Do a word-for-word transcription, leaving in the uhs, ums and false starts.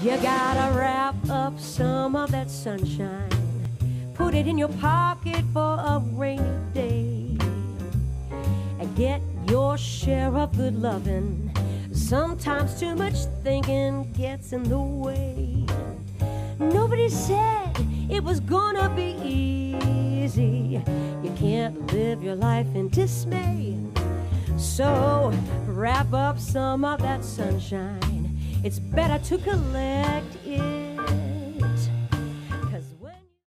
You gotta wrap up some of that sunshine, put it in your pocket for a rainy day, and get your share of good loving. Sometimes too much thinking gets in the way. Nobody said it was gonna be easy. You can't live your life in dismay. So wrap up some of that sunshine. It's better to collect it